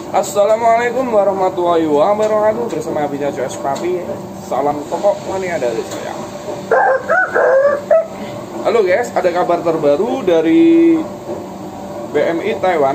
Assalamualaikum warahmatullahi wabarakatuh. Bersama Abidja CS Papi. Salam pokok mania dari saya. Halo guys, ada kabar terbaru dari BMI Taiwan.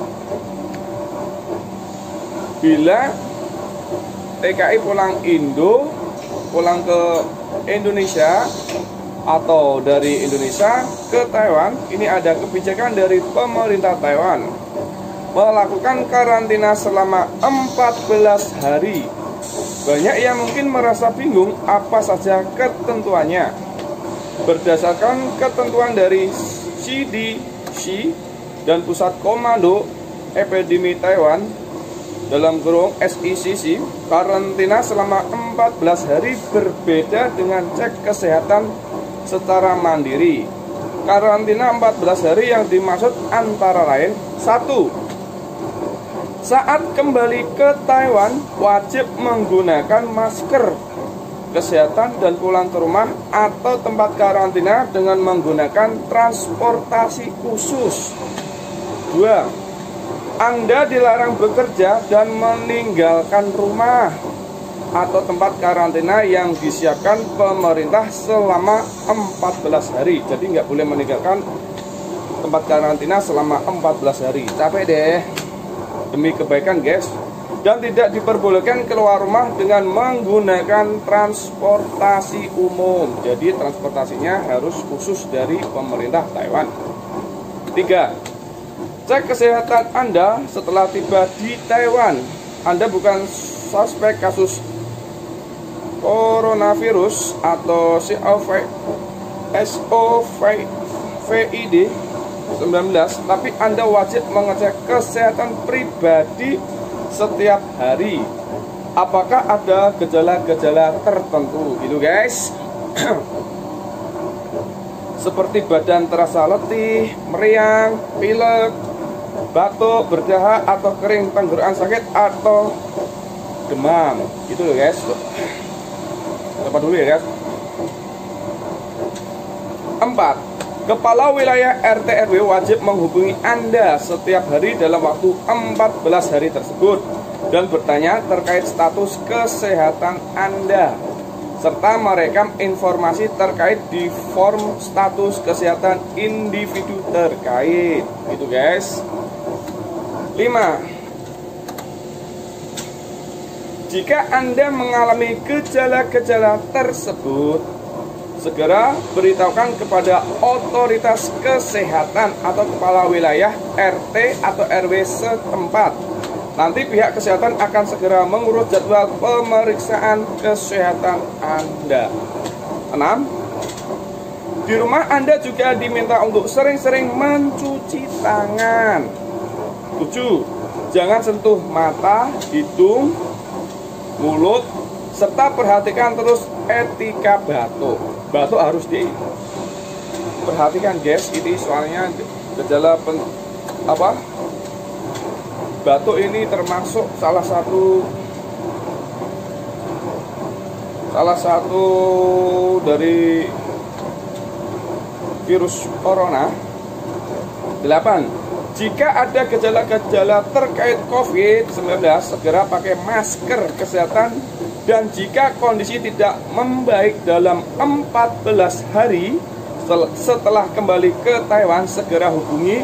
Bila TKI pulang ke Indonesia atau dari Indonesia ke Taiwan, ini ada kebijakan dari pemerintah Taiwan melakukan karantina selama 14 hari. Banyak yang mungkin merasa bingung apa saja ketentuannya. Berdasarkan ketentuan dari CDC dan Pusat Komando Epidemi Taiwan dalam kurung SECC, karantina selama 14 hari berbeda dengan cek kesehatan secara mandiri. Karantina 14 hari yang dimaksud antara lain: 1. Saat kembali ke Taiwan, wajib menggunakan masker kesehatan dan pulang ke rumah atau tempat karantina dengan menggunakan transportasi khusus. 2. Anda dilarang bekerja dan meninggalkan rumah atau tempat karantina yang disiapkan pemerintah selama 14 hari. Jadi nggak boleh meninggalkan tempat karantina selama 14 hari. Capek deh. Demi kebaikan guys. Dan tidak diperbolehkan keluar rumah dengan menggunakan transportasi umum. Jadi transportasinya harus khusus dari pemerintah Taiwan. 3. Cek kesehatan Anda setelah tiba di Taiwan. Anda bukan suspek kasus coronavirus atau COVID-19, tapi Anda wajib mengecek kesehatan pribadi setiap hari. Apakah ada gejala-gejala tertentu gitu guys. Seperti badan terasa letih, meriang, pilek, batuk, berdahak atau kering, tenggorokan sakit atau demam. Gitu loh guys. Coba dulu ya guys. 4. Kepala wilayah RT RW wajib menghubungi Anda setiap hari dalam waktu 14 hari tersebut dan bertanya terkait status kesehatan Anda serta merekam informasi terkait di form status kesehatan individu terkait. Gitu guys. 5. Jika Anda mengalami gejala-gejala tersebut, segera beritahukan kepada otoritas kesehatan atau kepala wilayah RT atau RW setempat. Nanti pihak kesehatan akan segera mengurus jadwal pemeriksaan kesehatan Anda. 6. Di rumah Anda juga diminta untuk sering-sering mencuci tangan. 7. Jangan sentuh mata, hidung, mulut, serta perhatikan terus etika batuk. Batuk harus diperhatikan guys, ini soalnya gejala batuk ini termasuk salah satu dari virus corona. 8. Jika ada gejala-gejala terkait COVID-19, segera pakai masker kesehatan. Dan jika kondisi tidak membaik dalam 14 hari setelah kembali ke Taiwan, segera hubungi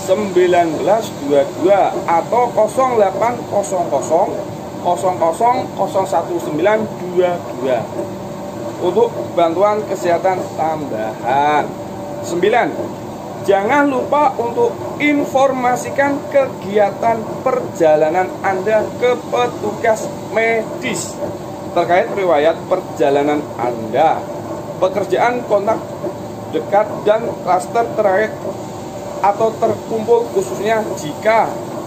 1922 atau 0800 00 01922 untuk bantuan kesehatan tambahan. 9. Jangan lupa untuk informasikan kegiatan perjalanan Anda ke petugas medis terkait riwayat perjalanan Anda, pekerjaan, kontak dekat, dan klaster terkait atau terkumpul, khususnya jika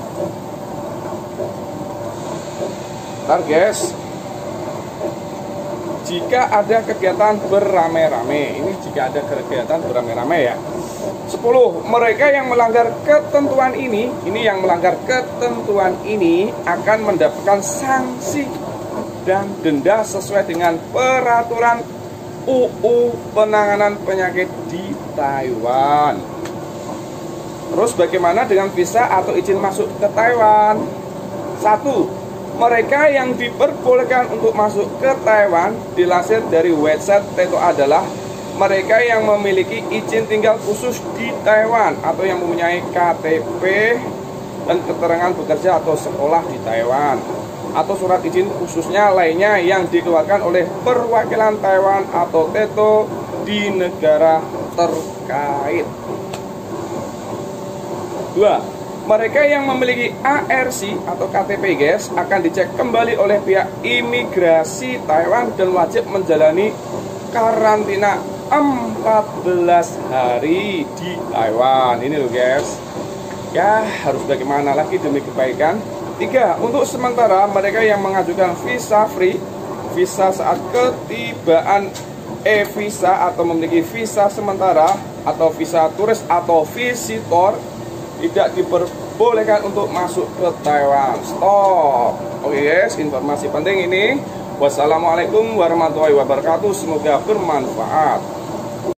jika ada kegiatan beramai-ramai. Ini jika ada kegiatan beramai-ramai ya. 10. Mereka yang melanggar ketentuan ini akan mendapatkan sanksi dan denda sesuai dengan peraturan UU penanganan penyakit di Taiwan. Terus bagaimana dengan visa atau izin masuk ke Taiwan? Satu, mereka yang diperbolehkan untuk masuk ke Taiwan dilansir dari website Teto adalah mereka yang memiliki izin tinggal khusus di Taiwan atau yang mempunyai KTP dan keterangan bekerja atau sekolah di Taiwan, atau surat izin khususnya lainnya yang dikeluarkan oleh perwakilan Taiwan atau Teto di negara terkait. 2. Mereka yang memiliki ARC atau KTP guys akan dicek kembali oleh pihak imigrasi Taiwan dan wajib menjalani karantina 14 hari di Taiwan. Ini loh guys. Ya, harus bagaimana lagi demi kebaikan. 3. Untuk sementara mereka yang mengajukan visa free, visa saat ketibaan e-visa atau memiliki visa sementara atau visa turis atau visitor tidak diperbolehkan untuk masuk ke Taiwan. Stop. Oke guys, informasi penting ini. Wassalamualaikum warahmatullahi wabarakatuh. Semoga bermanfaat.